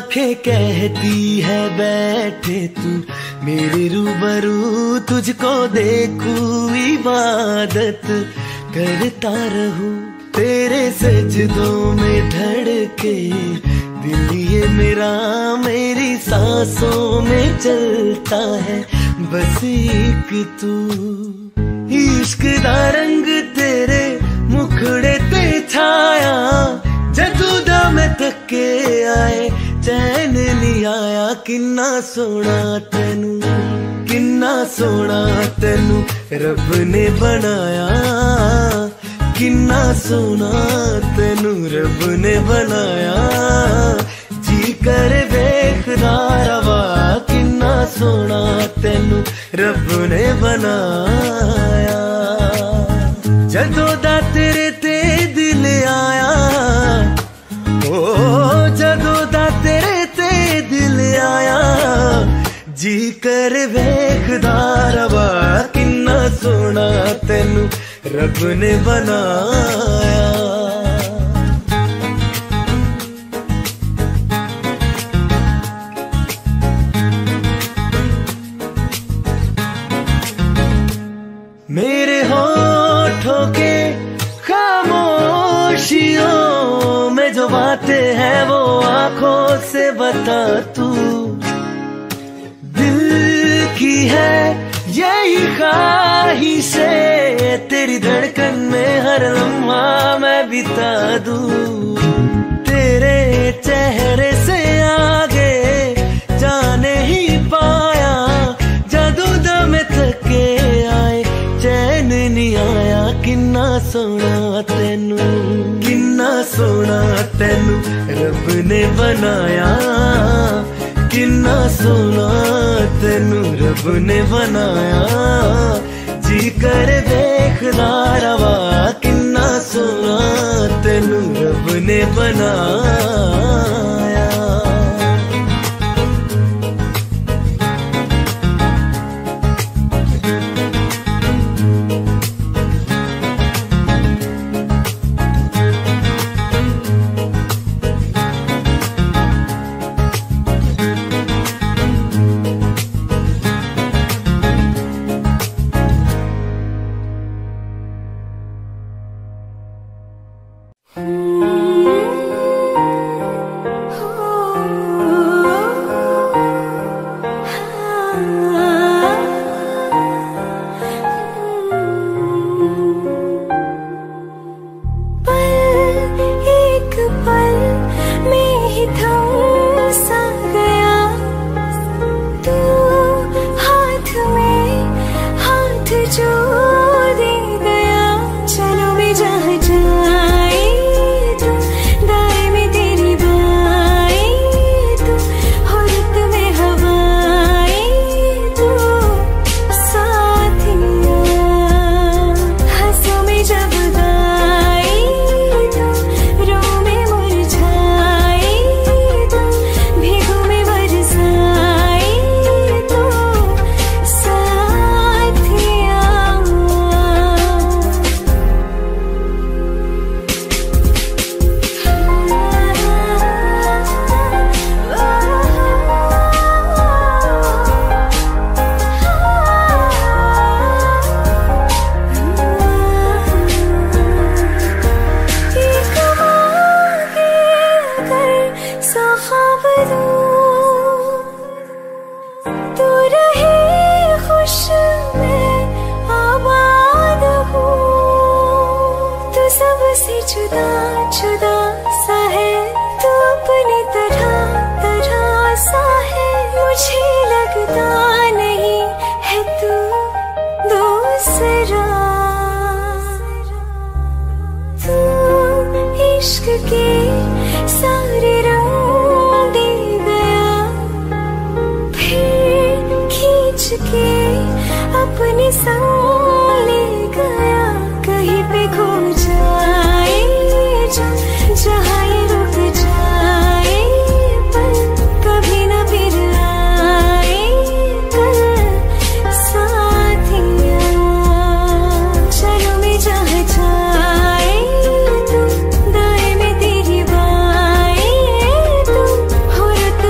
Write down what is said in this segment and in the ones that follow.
आंखें कहती है बैठे तू मेरे रूबरू, तुझको देखूं इबादत करता रहूं, तेरे सजदों में धड़के दिल ये मेरा, मेरी सांसों में चलता है बस एक तू। इश्क दा रंग तेरे मुखड़े ते छाया, जदू दा मैं थके आए चैन नहीं आया। किन्ना सोना तेनू, किन्ना सोना तेनू रब ने बनाया, किन्ना सोना तेनू रब ने बनाया। जी कर वेखदा रवा, किन्ना सोना तेनू रब ने बनाया। जदों दा तेरे ते दिल आया, ओ जदों दा तेरे ते दिल आया, जी कर वेखदा रवा, किन्ना सोना तेनू रब ने बनाया। मेरे होठों के खामोशियों में जो बातें हैं वो आंखों से बता तू। दिल की है यही ख्वाहिशें, तेरी धड़कन में हर लम्हा मैं बिता दूं। तेरे चेहरे से आगे जाने ही पाया, जादू दम थके आए चैन नहीं आया। किन्ना सोना तेनू, किन्ना सोना तेनू रब ने बनाया, किन्ना सोना तेनू रब ने बनाया। जी कर देखदा रवा, किन्ना सोना तेनू रब ने बनाया। तुम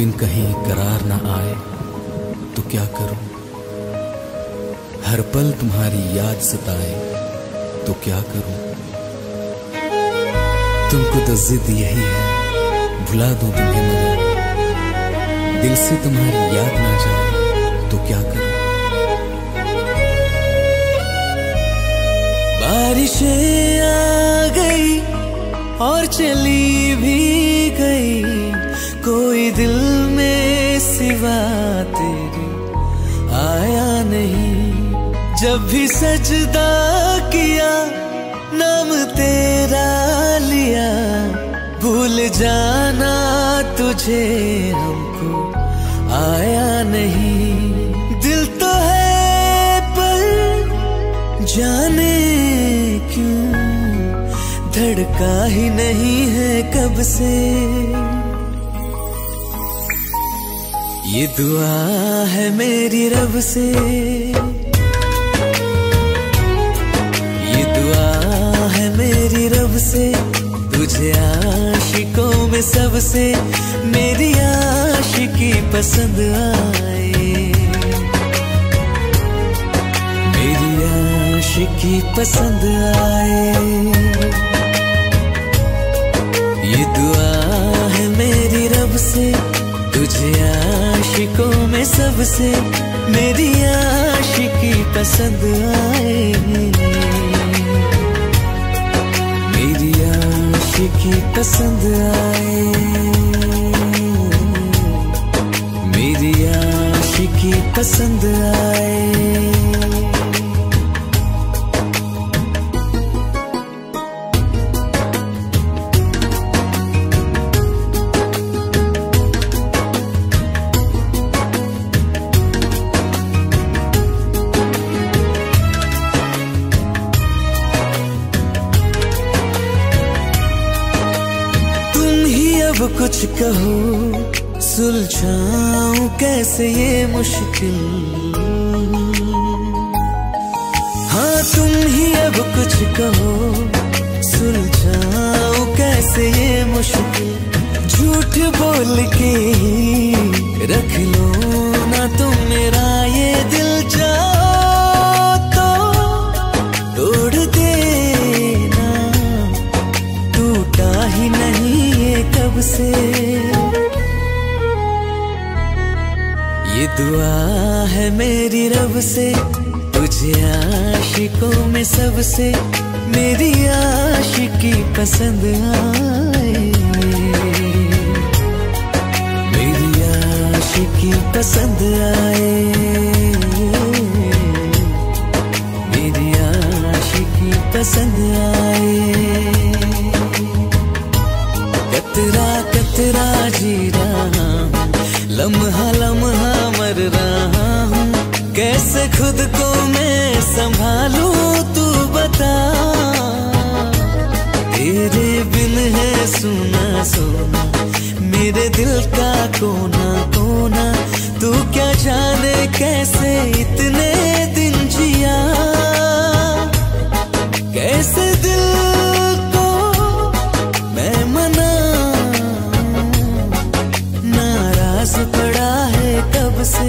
बिन कहीं करार ना आए तो क्या करूं, हर पल तुम्हारी याद सताए तो क्या करूं। तुमको तो जिद यही है भुला दूं तुम्हें, मगर दिल से तुम्हारी याद ना जाए तो क्या करूं। बारिशें आ गई और चली भी गई, कोई दिल में सिवा तेरे आया नहीं। जब भी सजदा किया नाम तेरा लिया, भूल जाना तुझे हमको आया नहीं। दिल तो है पर जाने क्यों धड़का ही नहीं है कब से। ये दुआ है मेरी रब से, ये दुआ है मेरी रब से, तुझे आशिकों में सबसे मेरी आशिकी पसंद आए, मेरी आशिकी पसंद आए। ये दुआ है मेरी रब से, तुझे आशिकों में सबसे मेरी आशिकी पसंद आए, मेरी आशिकी पसंद आए, मेरी आशिकी पसंद आए। कुछ कहो सुलझाऊं कैसे ये मुश्किल, हाँ तुम ही अब कुछ कहो सुलझाऊं कैसे ये मुश्किल। झूठ बोल के रख लो ना तुम मेरा ये दिल, जाओ तो तोड़ देना, टूटा ही नहीं कब से। ये दुआ है मेरी रब से, तुझे आशिकों में सबसे मेरी आशिकी पसंद आए, मेरी आशिकी पसंद आए, मेरी आशिकी पसंद आए। कतरा कतरा जी रहा हूँ, लम्हा लम्हा मर रहा हूँ, कैसे खुद को मैं संभालूं तू बता। तेरे बिन है सुना सुना मेरे दिल का कोना कोना, तू क्या जाने कैसे इतने दिन जिया, कैसे दिल को मैं मना, नाराज पड़ा है कब से।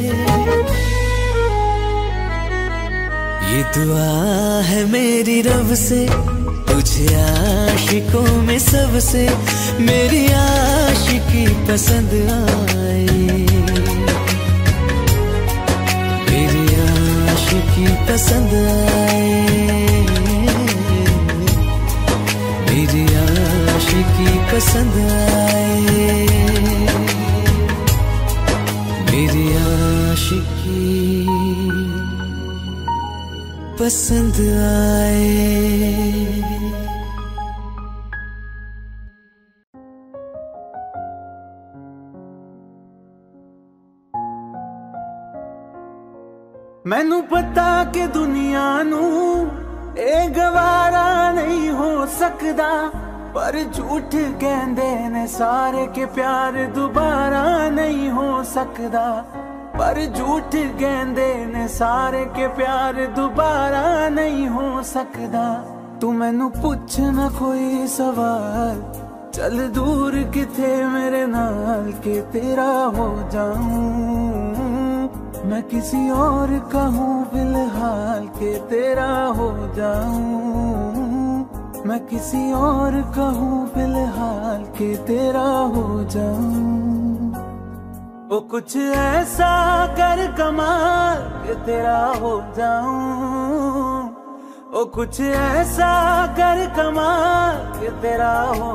ये दुआ है मेरी रब से, तुझे आशिकों में सबसे मेरी आशिकी पसंद आए, मेरी आशिकी पसंद आए, मेरी आशिकी पसंद आए, मेरी आशिकी पसंद आए। मैनू पता कि दुनिया नू ए गवारा नहीं हो सकदा, पर झूठ कहंदे ने सारे के प्यार दोबारा नहीं हो सकदा, पर झूठ कहंदे ने सारे के प्यार दोबारा नहीं हो सकदा। तू मैनू पुछ ना कोई सवाल, चल दूर किथे मेरे नाल के तेरा हो जाऊं। मैं किसी और का हूँ फिलहाल के तेरा हो जाऊं। मैं किसी और का हूँ फिलहाल के तेरा हो जाऊं। ओ कुछ ऐसा कर कमाल के तेरा हो जाऊं। ओ कुछ ऐसा कर कमाल के तेरा हो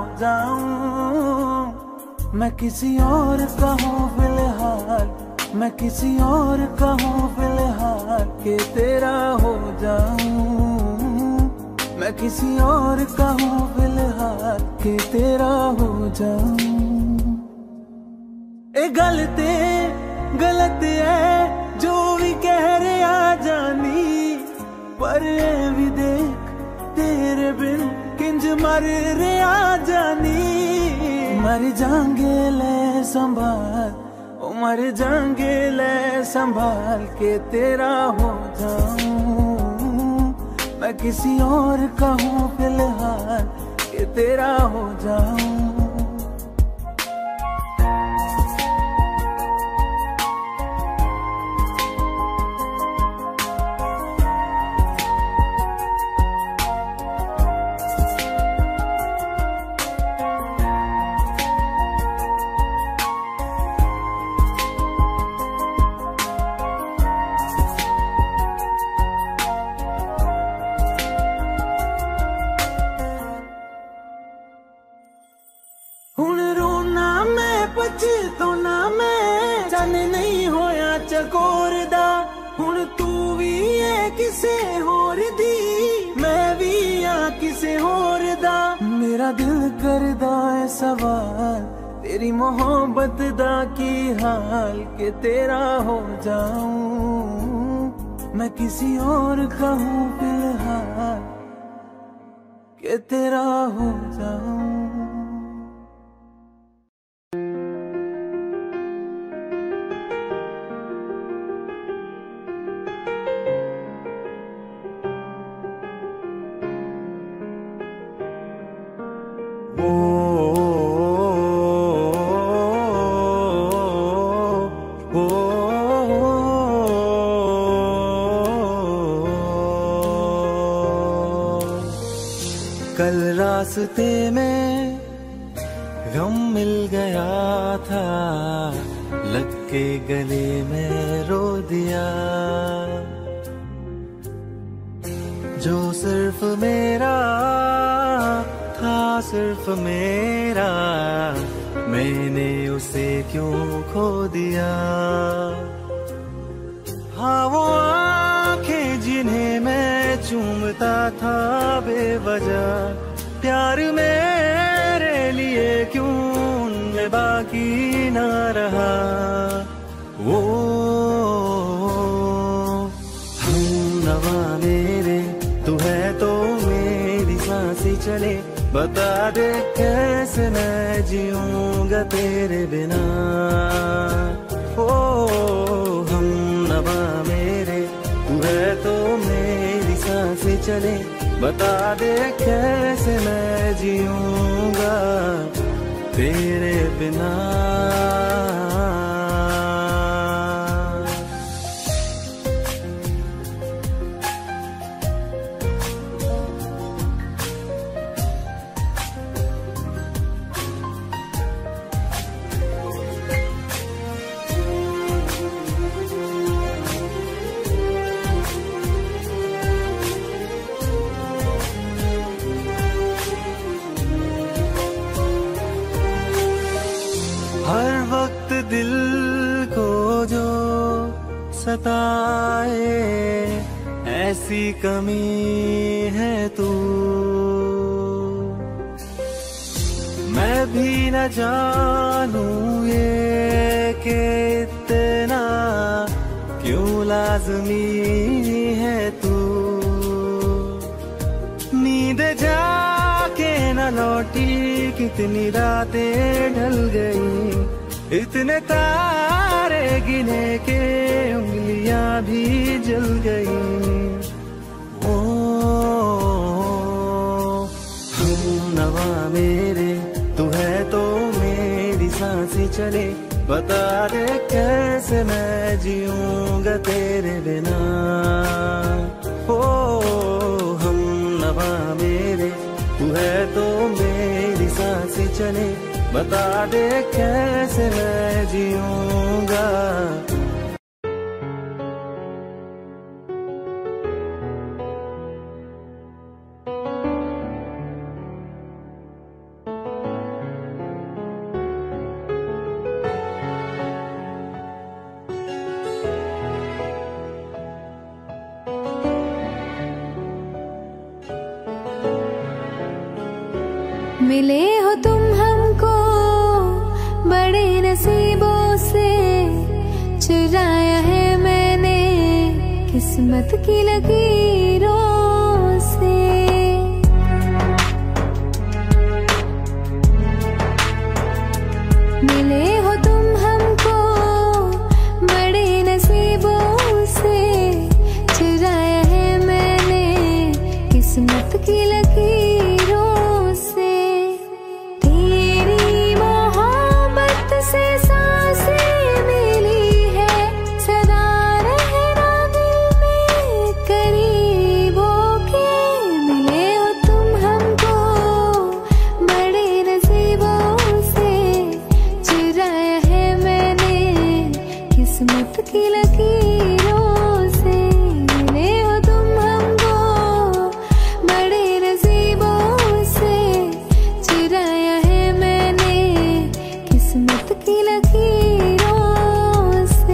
जाऊं। मैं किसी और का हूँ फिलहाल, मैं किसी और का हूँ फिलहाल के तेरा हो जाऊं। मैं किसी और का हूँ फिलहाल के तेरा हो जाऊं। ए गलत है जो भी कह रहे आ जानी, पर ए भी देख तेरे बिन किंज मर रे आ जानी। मर जाएंगे ले संभाल, ओ मर जाएंगे ले संभाल के तेरा हो जाऊं। मैं किसी और का हूँ फिलहाल के तेरा हो जाऊं। मेरा दिल करदा है सवाल तेरी मोहब्बत दा की हाल के तेरा हो जाऊं। मैं किसी और का हूँ फिलहाल के तेरा हो जाऊं। कल रास्ते में गम मिल गया था, लग के गले में रो दिया। जो सिर्फ मेरा था, सिर्फ मेरा, मैंने उसे क्यों खो दिया। हाँ वो आंखें जिन्हें मैं चूमता था बेवजह, प्यार मेरे लिए क्यों उनमें बाकी ना रहा। वो हम नवा मेरे तू है तो मेरी सांसें चले, बता दे कैसे मैं जीऊंगा तेरे बिना। ओ हम नवा मेरे तू है तो मेरी सांसें चले, बता दे कैसे मैं जीऊंगा तेरे बिना। हर वक्त दिल को जो सताए, ऐसी कमी है तू। मैं भी न जानूं ये कि इतना क्यों लाज़मी है तू। नींद जाके न लौटी, कितनी रातें ढल गई, इतने तारे गिने के उंगलियां भी जल गई। ओ हम नवा मेरे तू है चले, बता दे कैसे मैं जीऊंगा तेरे बिना। ओ हम नवा मेरे, तू है तो मेरी सांसें चले, बता दे कैसे मैं जीऊंगा। मिले हो तुम हमको बड़े नसीबों से, चुराया है मैंने किस्मत की लकीरों से। मिले हो तुम हमको बड़े नसीबों से, चुराया है मैंने किस्मत की लकीरों से। तेरी मोहब्बत से सांसें मिली है, सदा रहना दिल में करीब होके। मिले हो तुम हमको बड़े नसीबों से, चुराया है मैंने किस्मत की लकीरों से। मिले हो तुम हमको बड़े नसीबों से, चुराया है मैंने किस्मत की लकीरों से।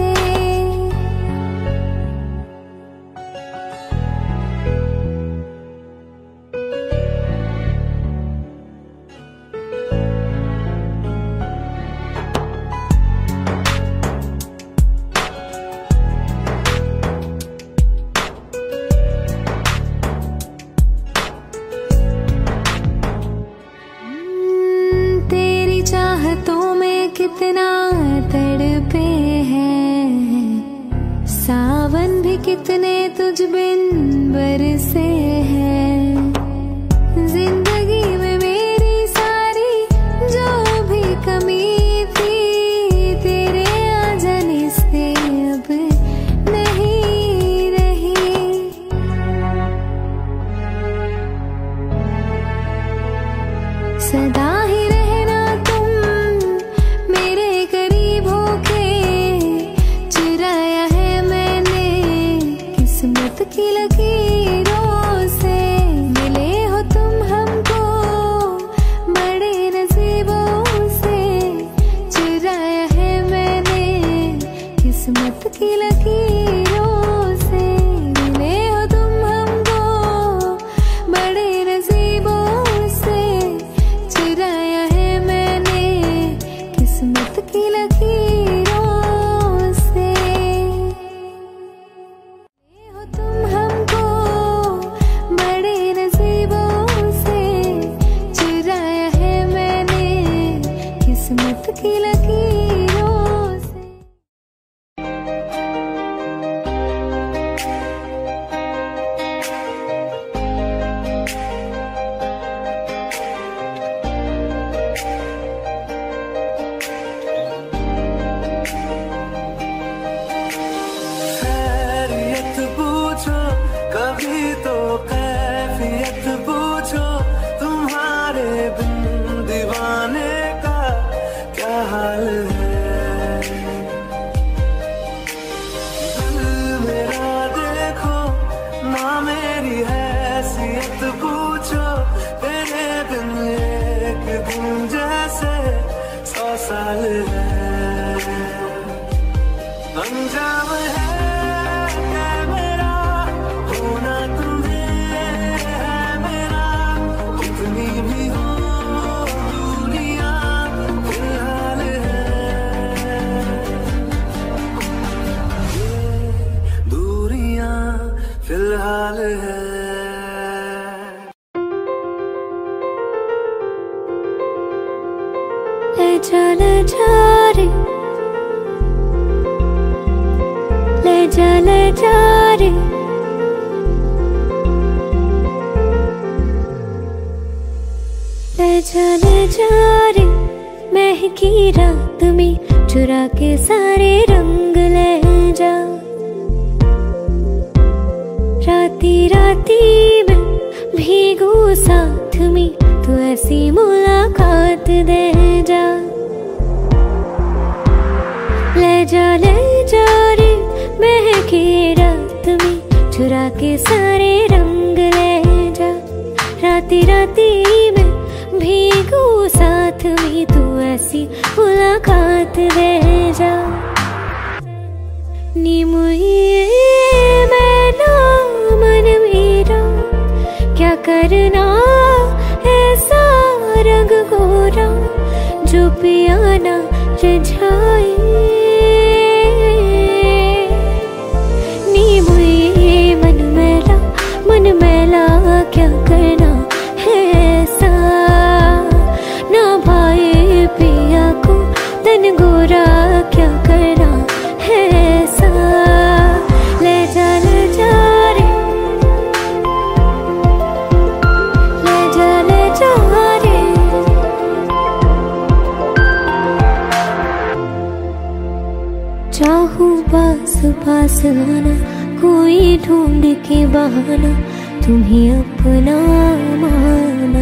तेरी चाहतों में कितना तड़पे हैं, सावन भी कितने तुझ बिन बरसे हैं। जिंदगी में मेरी सारी जो भी कमी थी, तेरे आ जाने से अब नहीं रही। सदा ही रहना तुम मेरे करीब होके, चुराया है मैंने किस्मत की लकीरों से। मिले हो तुम हमको बड़े नसीबों से, चुराया है मैंने किस्मत की लकीरों से। मिले हो तुम हमको बड़े नसीबों से, चुराया है मैंने किस्मत की लकीरों से। मिले हो तुम हमको बड़े नसीबों से, चुराया है मैंने किस्मत की लकीरों से। खैरियत पूछो कभी तो कैफियत पूछो, तुम्हारे बिन दीवाने का क्या हाल है। दिल मेरा देखो ना मेरी हैसियत पूछो, तेरे बिन एक दिन जैसे 100 साल है। अंजाम है मेरा होना तुम्हें है मेरा, कितनी भी हो दुनिया फिलहाल है। ये दूरियां फिलहाल है। ले जा रे, ले जा रे, ले जा रे, महकी रात में चुरा के सारे रंग ले जा। राती राती में भीगू साथ में तू ऐसी मुलाकात दे जा। ले जा रे महकी रात में चुरा के सारे रंग ले जा। राती राती में भीगू साथ में तू ऐसी मुलाकात दे जा। नी मुझे मैना मन मेरा क्या करना ऐसा रंग गोरा जो पियाना रिझाए। नी मुझे मन मैला क्या करना है ऐसा ना भाई पिया को तन गोरा क्या करना है ऐसा। ले जा रे ले जा रे। चाहूं पास पास आना कोई ढूंढ के बहाना तुम्हें अपना माना।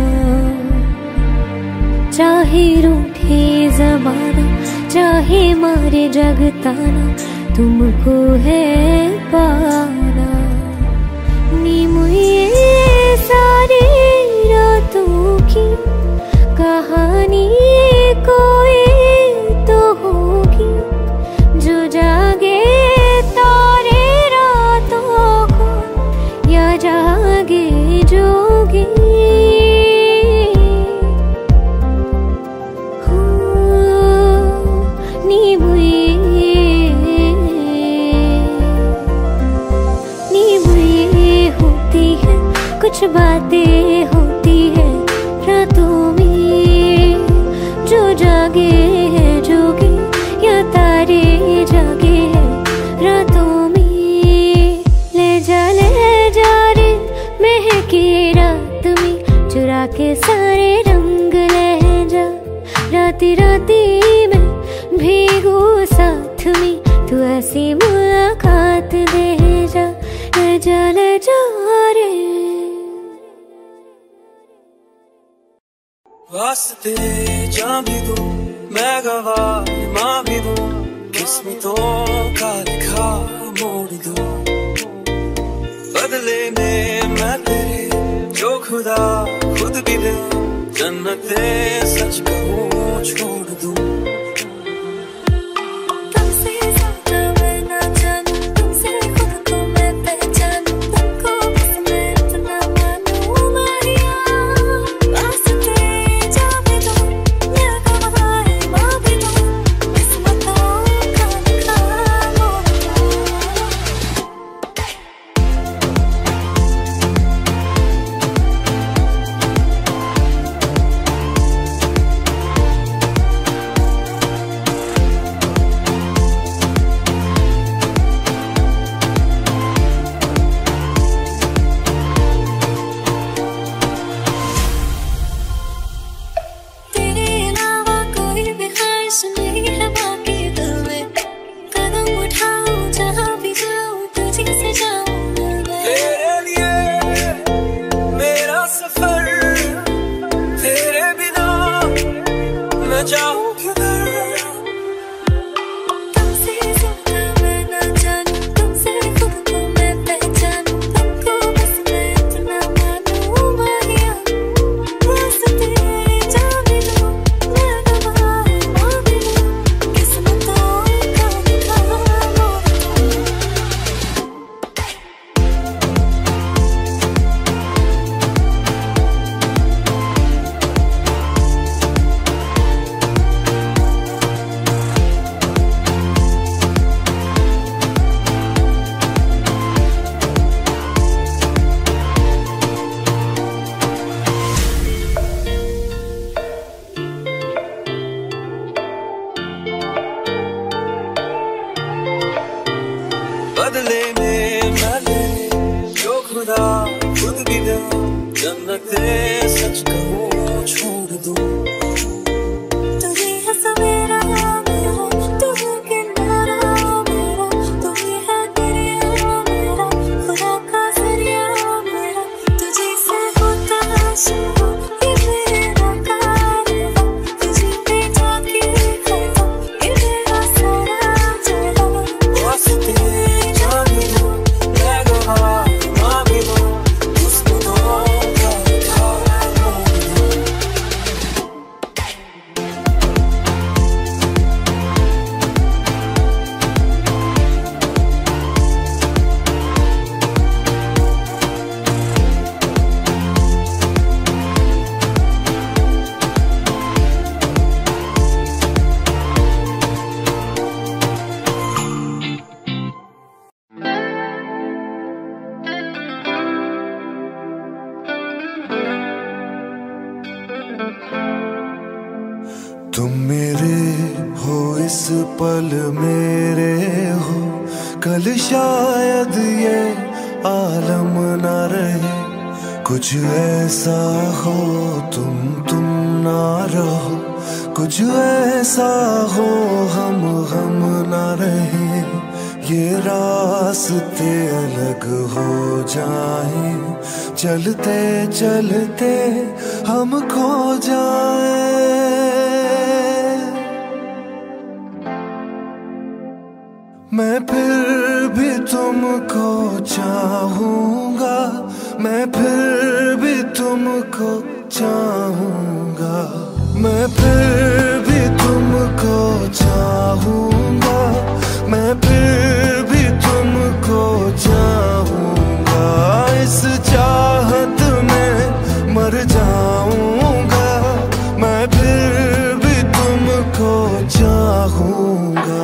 चाहे रूठे ज़माना चाहे मारे जगताना तुमको है पाना। नी मुझे सारी रातों की कहानी कोई तो होगी जो जागे तारे रातों को या जागे जोगी। नी मुझे होती है कुछ बातें होती है रातों में जो जागे है जोगी या तारे जागे है रातों में। ले जा रे महकी रात में चुरा के सारे रंग ले जा। राती राती में भीगू साथ में तू ऐसी मुलाकात दे जा। ले जा रे। वास्ते जा भी दूं मैं गवाह माँ भी दूं किस्मतों का लिखा मोड़ दूं। बदले में मैं तेरे जो खुदा खुद भी दे जन्नते सच कहूँ छोड़ दूं। बदले में मैं जो खुदा खुद भी दे जन्नते सच कहूँ छोड़ दूँ। तुझे तुम मेरे हो इस पल मेरे हो, कल शायद ये आलम न रहे। कुछ ऐसा हो तुम ना रहो, कुछ ऐसा हो हम ना रहे। ये रास्ते अलग हो जाए, चलते चलते हम खो जाए। मैं फिर भी तुमको चाहूंगा, मैं फिर भी तुमको चाहूंगा, मैं फिर भी तुमको चाहूंगा, मैं फिर भी तुमको चाहूंगा। इस चाहत में मर जाऊंगा, मैं फिर भी तुमको चाहूंगा।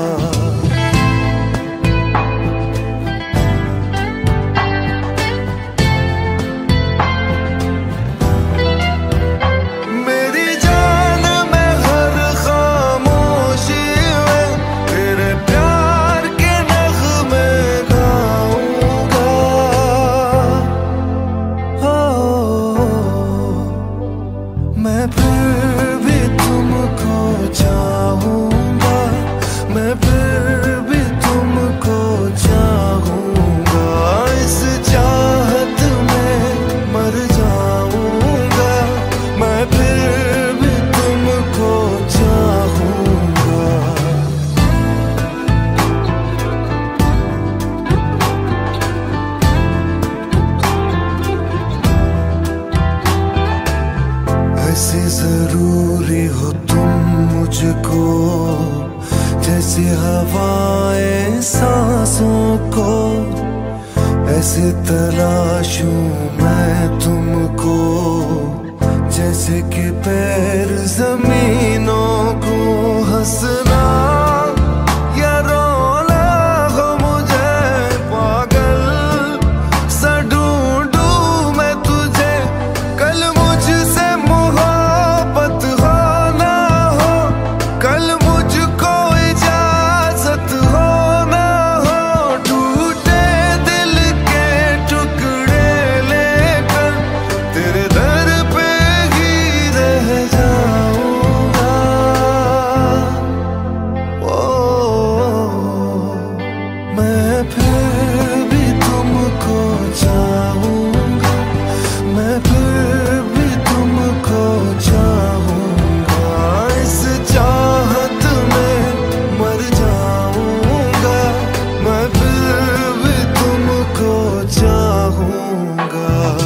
मैं फिर भी तुमको चाहूंगा, मैं फिर भी तुमको चाहूंगा। इस चाहत में मर जाऊंगा, मैं फिर भी तुमको चाहूंगा। ऐसे जरूरी हो तुम मुझको, जैसे हवाएं सांसों को। ऐसे तलाशूं मैं तुमको, जैसे कि पैर जमीनों को। हंसना या रोना हो मुझे पागल सा ढूंढूं मैं तुझे। कल मुझसे मोहब्बत हो ना हो, कल मुझको इजाजत हो ना हो। टूटे दिल के टुकड़े लेकर तेरे दर पे ही रह जाऊंगा। ओ मैं फिर भी तुमको चाहूंगा, मैं फिर भी तुमको चाहूंगा। इस चाहत में मर जाऊंगा, मैं फिर भी तुमको चाहूंगा।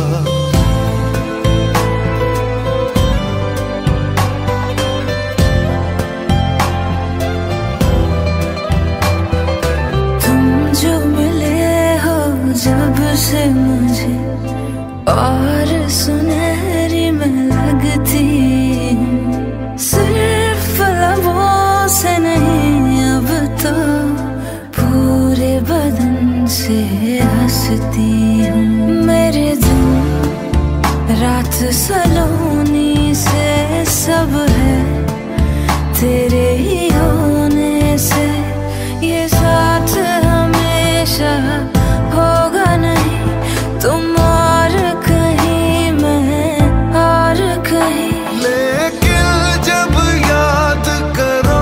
तुम जो मिले हो जब से मुझे, और सुनहरी मैं लगती हूँ। सिर्फ लबों से नहीं अब तो पूरे बदन से हंसती हूँ। मेरे दिन रात सलोनी से सब है तेरे ही होने से। ये साथ हमेशा होगा नहीं, तुम और कहीं मैं और कहीं। लेकिन जब याद करो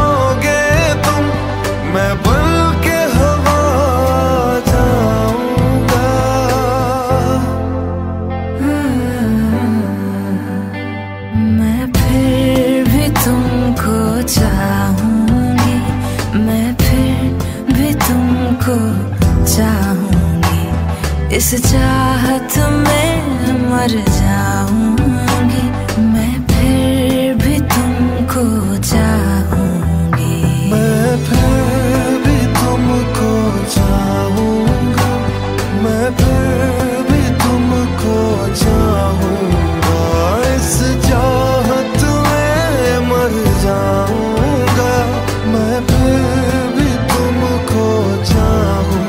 चाहत में मर जाऊंगी, मैं फिर भी तुमको चाहूंगी। मैं फिर भी तुमको चाहूंगा, मैं फिर भी तुमको चाहूंगा। इस चाहत में मर जाऊंगा, मैं फिर भी तुमको चाहूंगा।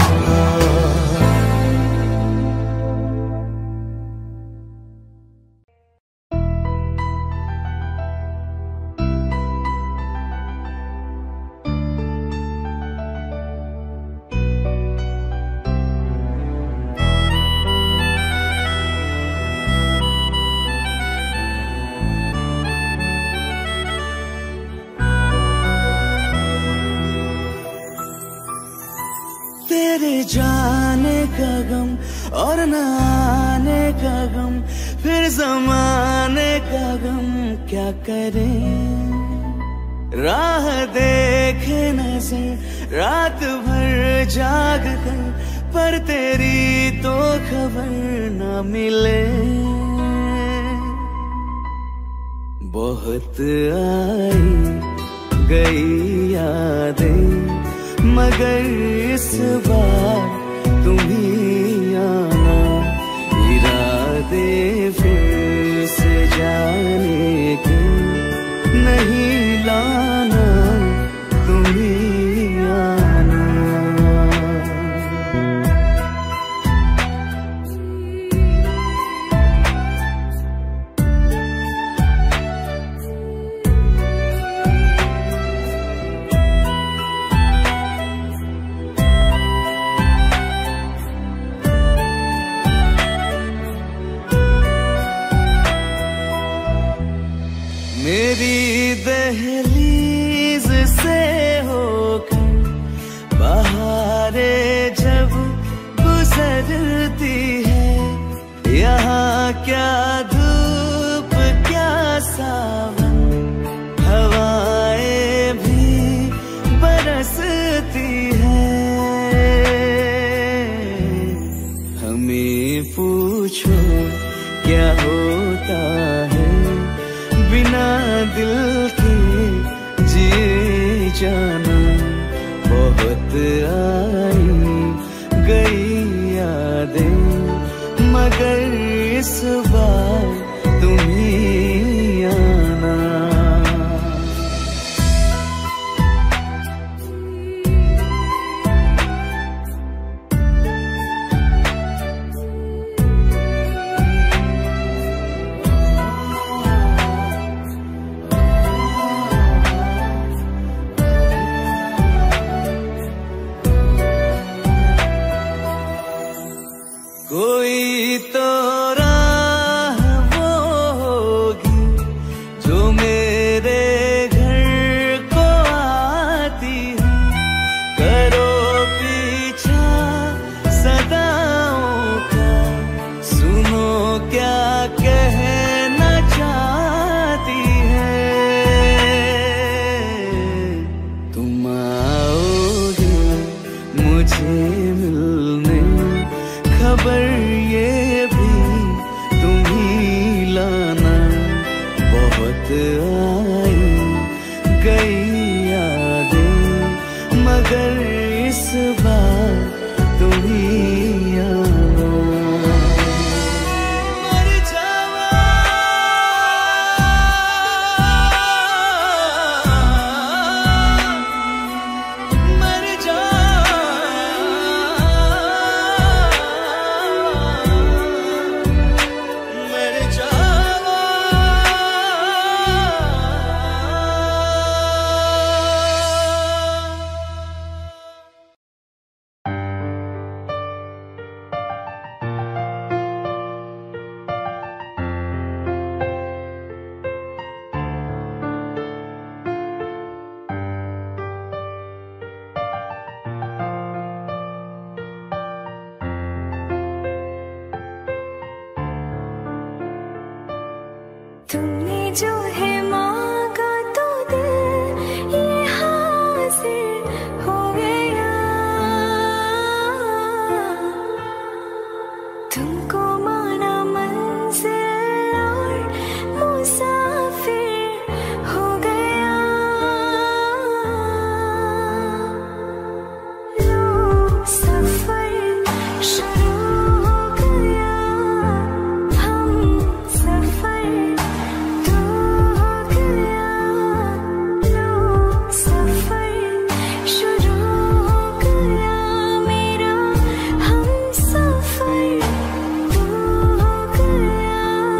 तेरे जाने का गम और न आने का गम, फिर ज़माने का गम क्या करें। राह देखे नजर रात भर जाग कर, पर तेरी तो खबर न मिले। बहुत आई गई यादें, मगर इस बार तुम ही आना। इरादे फिर से जाने के नहीं लाना, तुम ही आना। मेरी दहलीज से होकर बहारें जब गुजरती है, यहाँ क्या धूप क्या सावन, हवाएं भी बरसती है। हमें पूछो क्या होता है बिना दिल के जिए जाना। बहुत आई गई यादें, मगर इस बार तुम ही आना। कोई तो राह वो होगी जो मेरे घर को आती है। करो पीछा सदाओं का, सुनो क्या कहना चाहती है। तुम आओगे मुझे मिलने, खबर ये भी तुम ही लाना। बहुत आई गई यादें, मगर इस बार तुम ही आना। मर जावा, मर जावा, मर जावा। तुमने जो है मांगा तो दिल ये हासिल हो गया। तुमको माना मंजिल और मुसाफिर हो गया। लो सफर शुरू हो गया, हम सफर तो हो गया। लो सफर शुरू हो गया मेरा, हम सफर तो हो गया।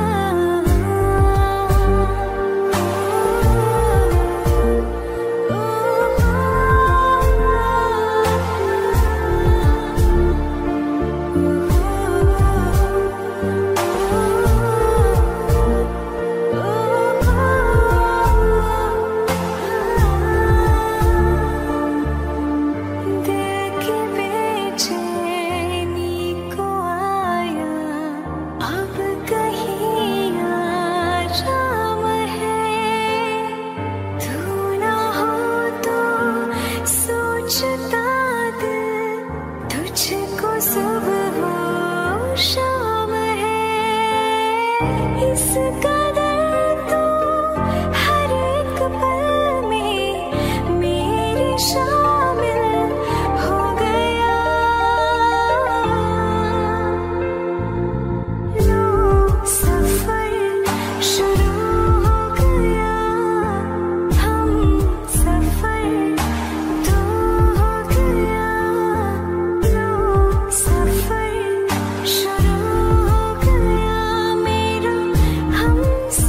दिल की बेचैनी को आया अब कहीं आराम है। तू ना हो तो सोचता दिल तुझको सुबह हो शाम है। इस कदर तो हर एक पल में मेरे शामिल हो गया। लो सफर शुरू हो गया, हम सफर तो हो गया। लो सफर शुरू हो गया मेरा, हम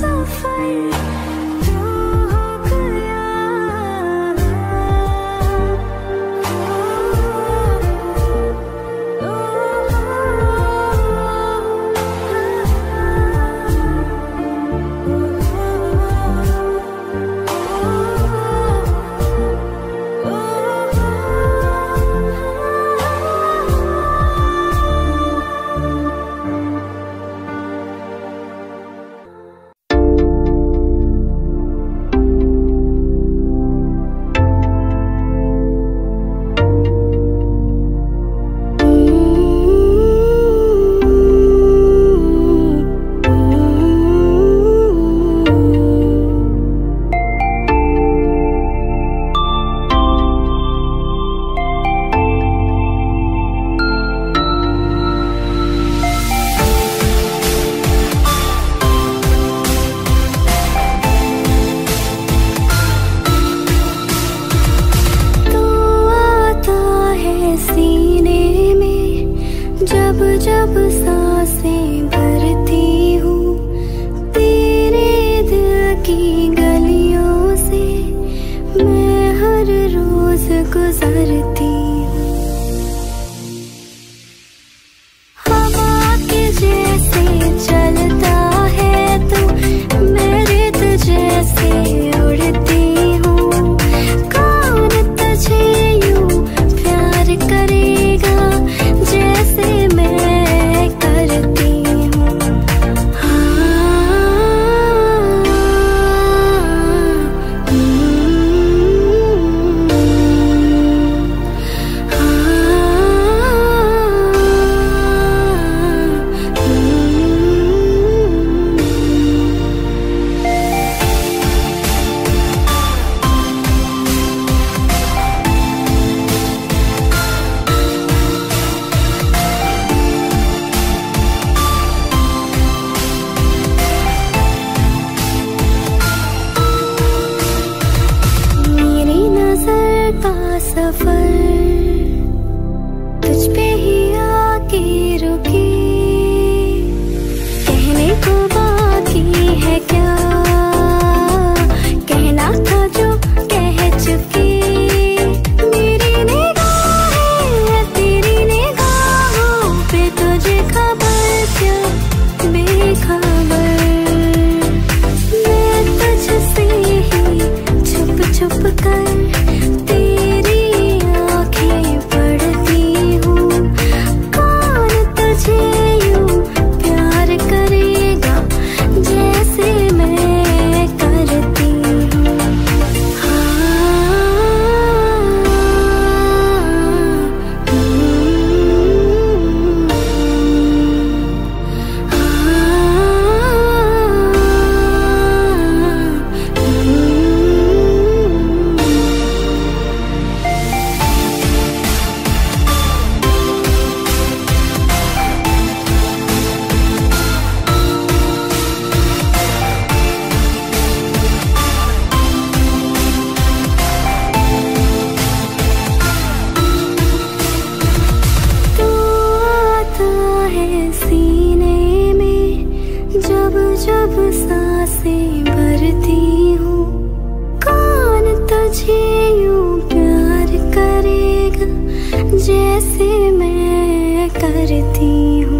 जब सांसें भरती हूँ, कौन तुझे यूं प्यार करेगा जैसे मैं करती हूँ।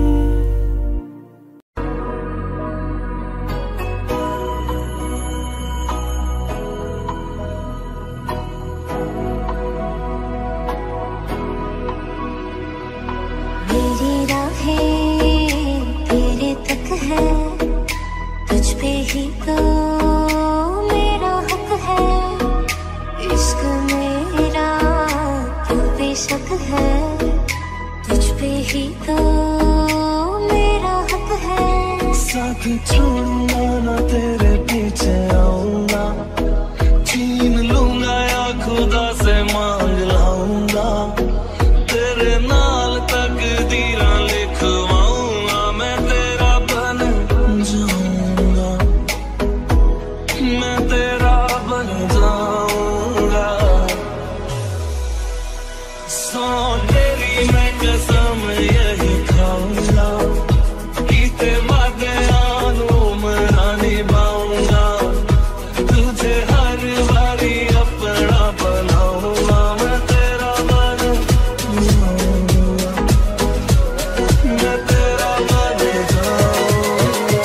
मेरी राहें तेरे तक है, तुझ पे ही तो मेरा हक है। इश्क मेरा क्यों बेशक है, तुझ पे ही तो मेरा हक है। साथ छोड़ूंगा ना तेरे पीछे आऊंगा, छीन लूंगा या खुदा से मांग लाऊंगा, तेरे नाल तकदीरां लिखवाऊंगा, मैं तेरा बन जाऊंगा, मैं तेरा बन जाऊंगा। सौ तेरी मैं कसम यही खाऊंगा, कीते वादे मना निभाऊंगा, तुझे हर बारी अपना बनाऊंगा, मैं तेरा बन जाऊंगा, मैं तेरा बन जाऊंगा।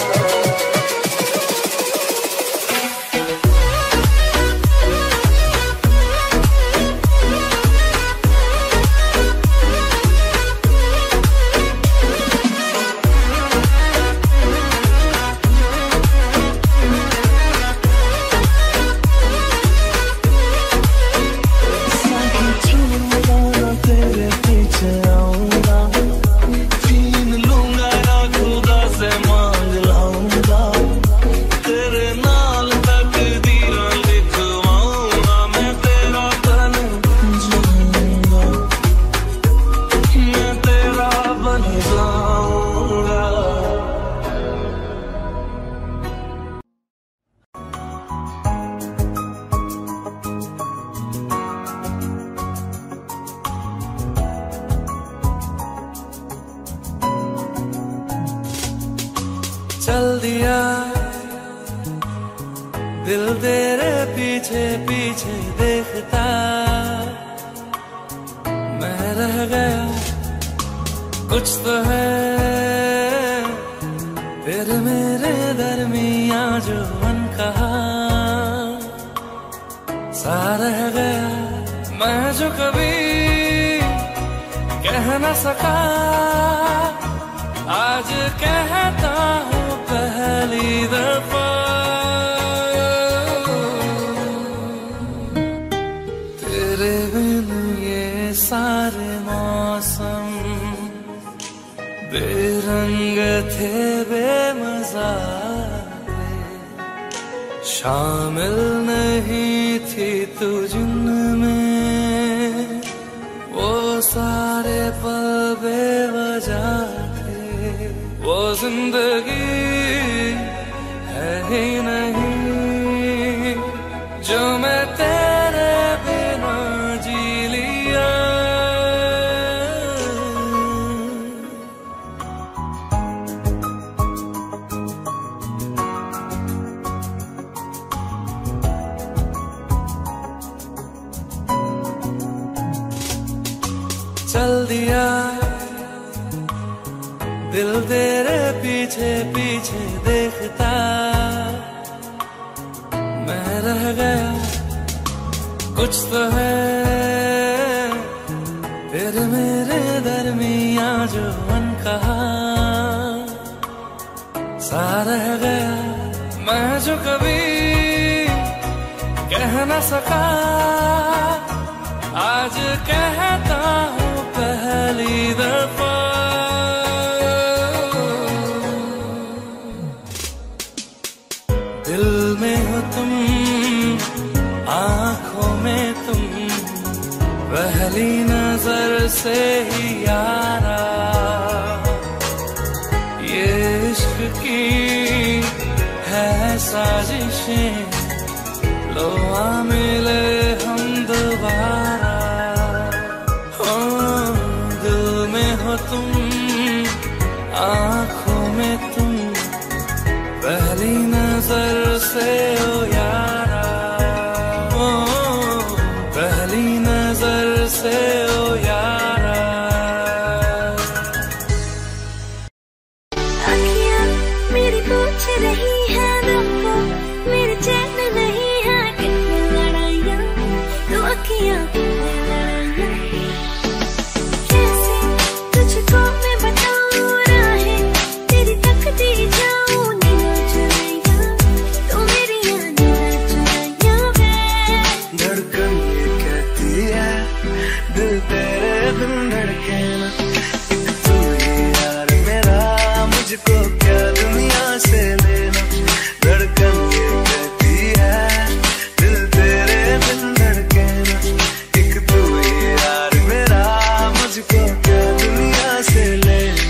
तेरे पीछे आऊंगा, छीन लूंगा या खुदा से मांग लाऊंगा, तेरे नाल तकदीरां लिखवाऊंगा, मैं तेरा बन जाऊंगा, मैं तेरा बन जाऊंगा। चल दिया दिल तेरे पीछे पीछे देखता, मैं रह गया कुछ तो है तेरे मेरे दरमिया जो मन कहा, सा रह गया मैं जो कभी कह न सका, आज कहता हूँ पहली दफा। तेरे बिन ये सारे मौसम बेरंग थे बेमजा थे, शामिल नहीं थी तू जिनमें, वो सारे पल बेवजह थे, वो जिंदगी है ही नहीं जो मैं तेरे बिना जी लिया। चल दिया दिल तेरे पीछे पीछे देखता, मैं रह गया कुछ तो है तेरे मेरे दरमिया जो मन कहा, सा रह गया मैं जो कभी कह न सका, आज कहता हूँ पहली दफा। दिल में हो तुम, आँखों में तुम, पहली नजर से ही यारा, ये इश्क की है साजिशें, लो आ मिले हम दोबारा। दिल में हो तुम, आँखों में तुम, पहली से ओ यारा, ओ पहली नजर से ओ यारा। अखियाँ मेरी पूछ रही है तुमको, मेरे चैन नहीं है कितनी लड़ाइयाँ, तो अखियाँ कितनी लड़ाइयाँ। कैसे तुझको मैं बताऊँ राहें तेरी तकती जाऊँ नीला चुराइयाँ, तो मेरी नीला चुराइयाँ वे। धड़कन ये कहती है दिल तेरे बिन धड़के ना, एक तू ही यार मेरा, मुझको क्या दुनिया से लेना। धड़कन ये कहती है दिल तेरे बिन धड़के ना, एक तू ही यार मेरा, मुझको क्या दुनिया से लेना।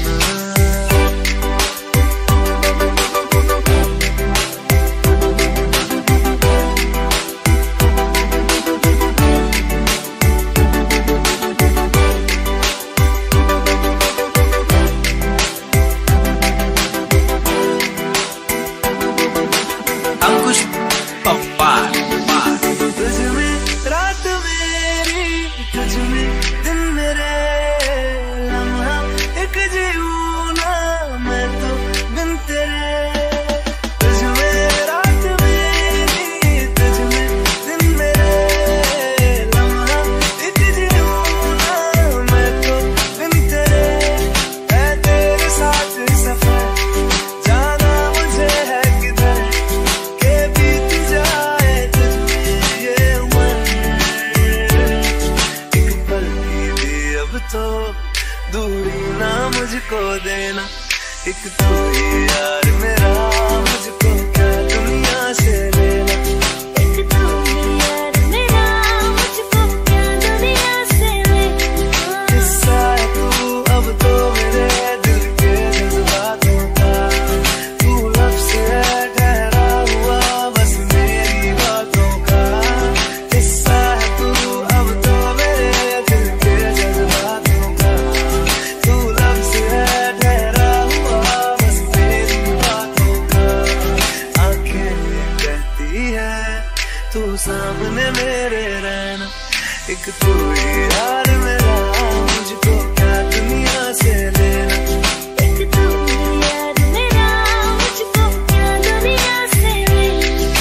अंकुश पप्पार। तुझ में रात मेरी, तुझ में दिन मेरे, लम्हा एक जीऊँ ना मैं तो बिन तेरे। तुझ में रात मेरी, तुझ में दिन मेरे, लम्हा एक जीऊँ ना मैं तो बिन तेरे। है तेरे साथ सफर, जाना मुझे है किधर, के बीत जाए तुझ में ये उम्र। एक पल की भी अब तो दूरी ना मुझको देना, एक तू ही यार मेरा, मुझको क्या दुनिया से लेना। एक तू ही यार मेरा, मुझको क्या दुनिया से लेना। हिस्सा है तू अब तो मेरे दिल के जज्बातों का, तू लफ्ज़ है ठहरा हुआ बस मेरी बातों का। हिस्सा है तू अब तो मेरे दिल के जज्बातों का, तू लफ्ज़ है ठहरा हुआ बस मेरी बातों का। आंखें ये कहती है तू सामने मेरे रहना, एक तू ही यार मेरा, मुझको क्या दुनिया से लेना। एक तू ही यार मेरा, मुझको क्या दुनिया से लेना।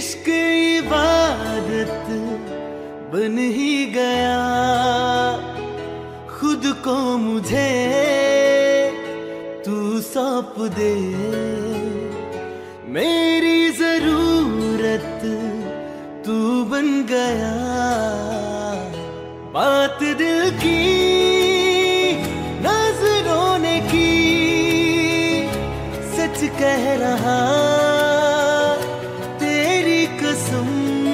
इश्क इबादत बन ही गया, खुद को मुझे तू सौंप दे, मेरी जरूरत तू बन गया। बात दिल की नजरों ने की, सच कह रहा तेरी कसम,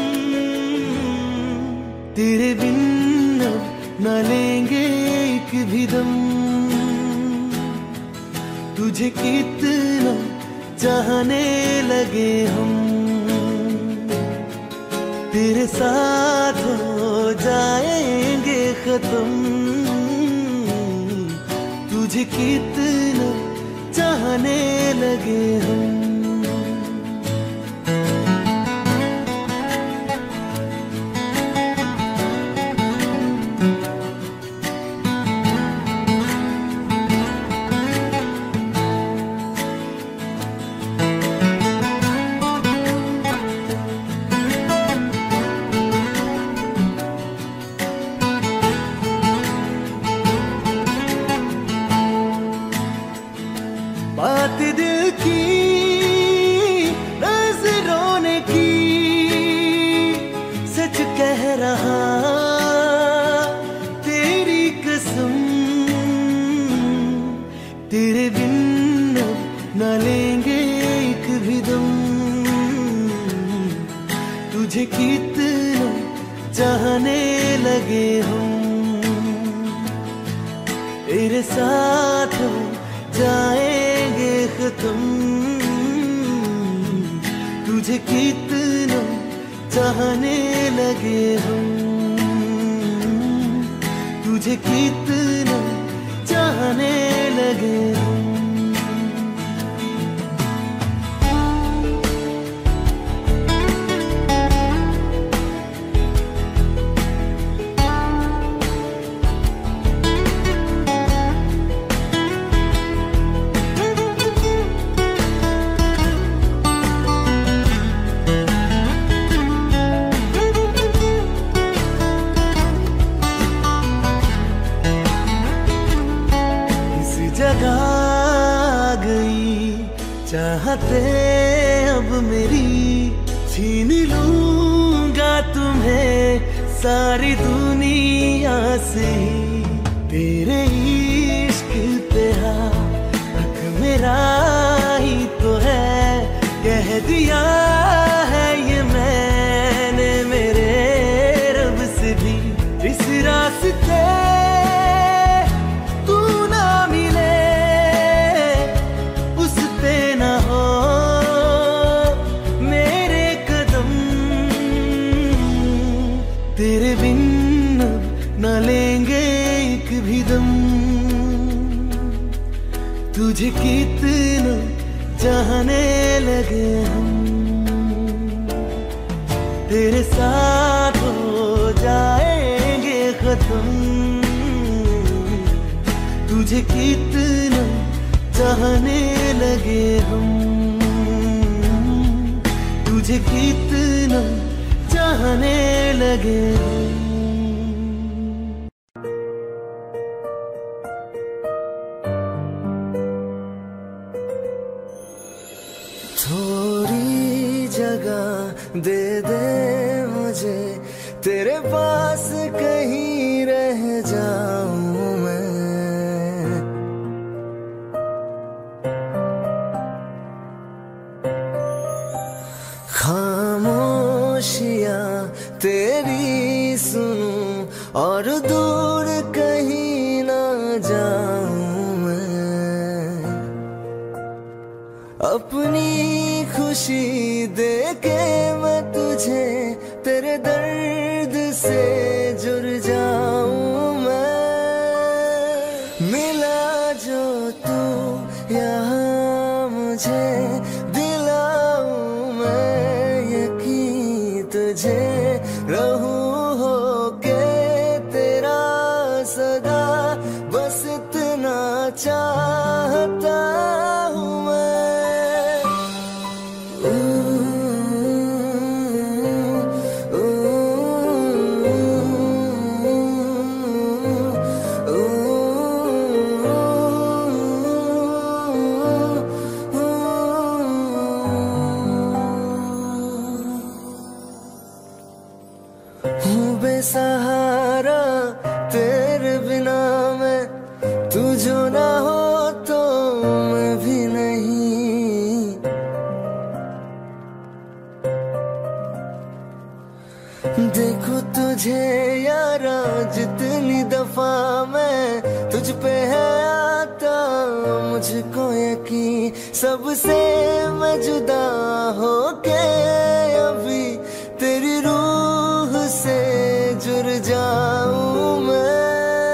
तेरे बिन अब न लेंगे एक भी दम। तुझे कितना चाहने लगे हम, तेरे साथ हो जाएंगे खत्म। तुझे कितना चाहने लगे हम। बात दिल की नजरों ने की, सच कह रहा तेरी कसम, तेरे बिन न लेंगे एक भी दम। तुझे कितना चाहने लगे हम, तेरे साथ जाएंगे खत्म। तुझे कितना चाहने लगे हम, तुझे कितना चाहने लगे हम। जगा गई चाहते अब मेरी, छीन लूंगा तुम्हें सारी दुनिया से। तेरे इश्क पे हक मेरा ही तो है, कह दिया है ये मैंने मेरे रब से भी। इस रास्ते तेरे बिन न लेंगे एक भी दम। तुझे कितना चाहने लगे हम, तेरे साथ हो जाएंगे खत्म। तुझे कितना चाहने लगे हम, तुझे कितना चाहने लगे। थोड़ी जगह दे दे मुझे, तेरे पास कहीं रह जाऊं मैं। खामोशियां तेरी सुनूं और दूर कहीं ना जाऊं मैं। अपनी खुशी दे के मैं तुझे तेरे दर्द से जुड़ जाऊं मैं। मिला जो तू यहाँ मुझे, दिलाऊं मैं यकीन तुझे। रहूं होके तेरा सदा, बस इतना चाहता हूँ मैं। बेसहारा तेरे बिना मैं, तू जो ना हो तो मैं भी नहीं। देखो तुझे यारा जितनी दफा मैं तुझ पे है आता, मुझको यकीन सबसे मैं जुदा होके अभी तेरी रूह से जुड़ जाऊं मैं।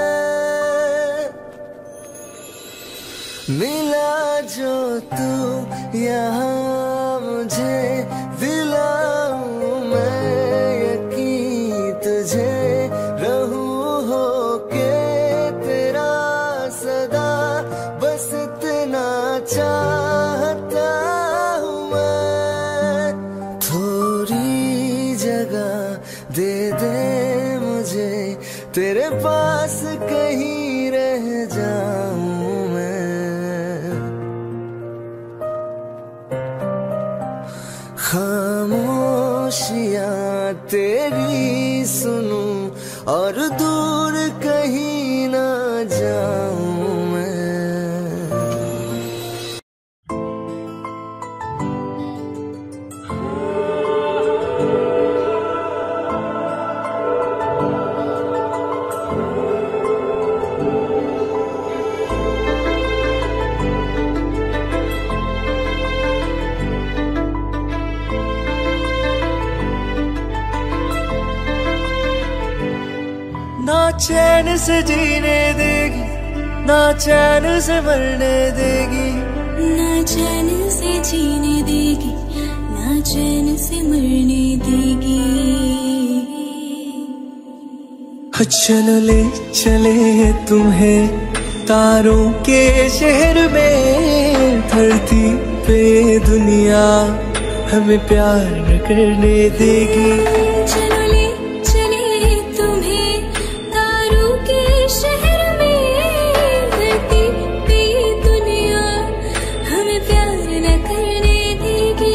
मिला जो तू यहाँ मुझे दिलाऊं मैं यकीन तुझे रहूं होके तेरा सदा, बस इतना चाहता हूँ मैं। थोड़ी जगह दे दे मुझे तेरे पास कहीं रह जाऊं मैं। खामोशियाँ तेरी सुनूं और दूर कहीं ना जाऊं मैं। ना चैन से जीने देगी, ना चैन से मरने देगी, ना चैन से जीने देगी, ना चैन से मरने देगी। चलो ले चले तुम्हें तारों के शहर में, धरती पे दुनिया हमें प्यार न करने देगी। चलो ले चले तुम्हें तारों के शहर में, धरती पे दुनिया हमें प्यार न करने देगी।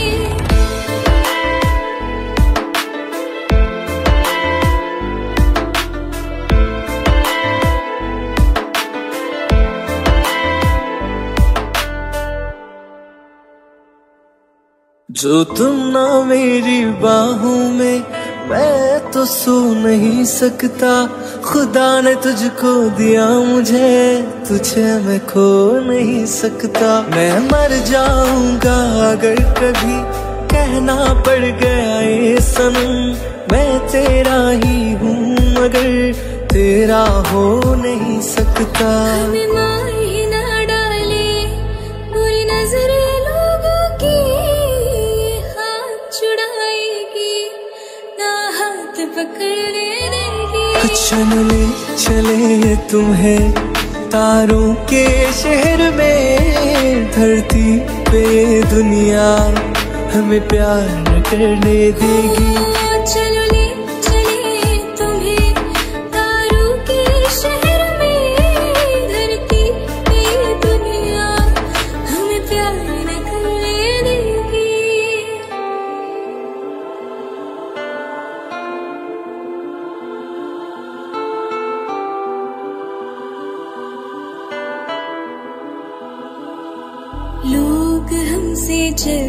जो तुम ना मेरी बाहों में, मैं तो सो नहीं सकता। खुदा ने तुझको दिया मुझे, तुझे मैं खो नहीं सकता। मैं मर जाऊंगा अगर कभी कहना पड़ गया ये सनम, मैं तेरा ही हूँ मगर तेरा हो नहीं सकता। हमें मार ही ना डाले बुरी नजरें लोगों की, हाथ छुड़ाएगी ना हाथ पकड़ने देगी। चलो ले चले तुम्हें तारों के शहर में, धरती पे दुनिया हमें प्यार न करने देगी। चलो ले चले तुम्हें तारों के शहर में, धरती पे दुनिया हमें प्यार न करने देगी। लोग हमसे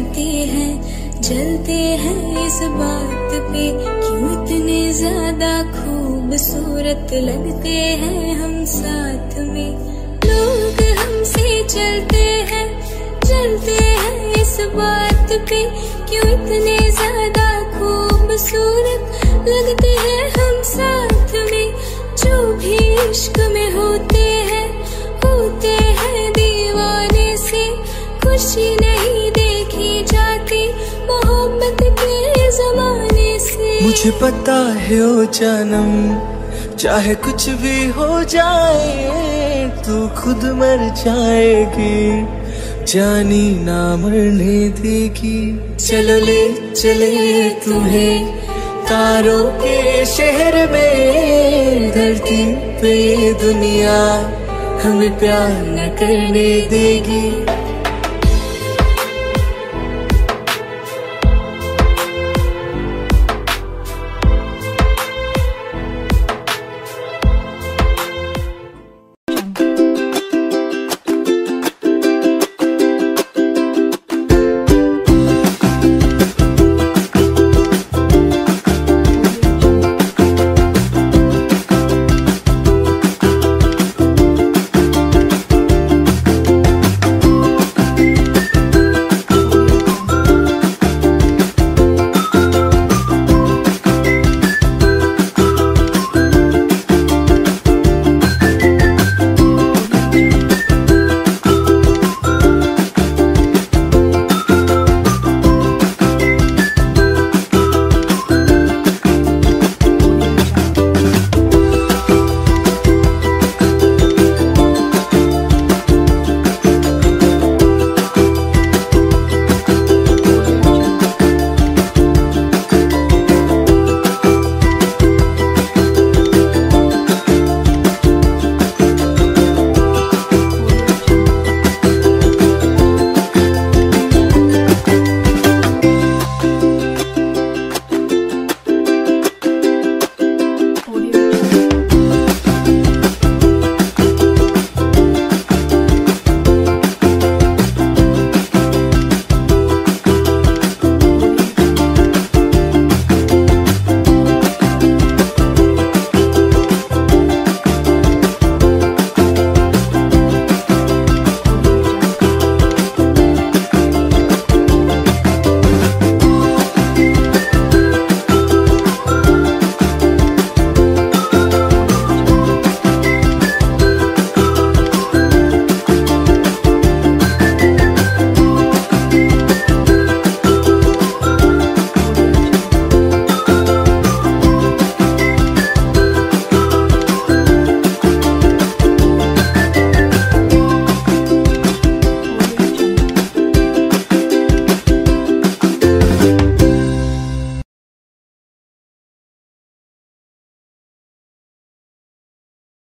जलते हैं इस बात पे, क्यों इतने ज्यादा खूबसूरत लगते हैं हम साथ में। लोग हमसे जलते हैं इस बात पे, क्यों इतने ज्यादा खूबसूरत लगते हैं हम साथ में। जो भी इश्क में होते हैं दीवाने से, खुशी नहीं देखी जाती मोहब्बत के जमाने से। मुझे पता है ओ जानम, चाहे कुछ भी हो जाए तू खुद मर जाएगी, जानी ना मरने देगी। चलो ले चले तुम्हें तारों के शहर में, धरती पे दुनिया हमें प्यार न करने देगी।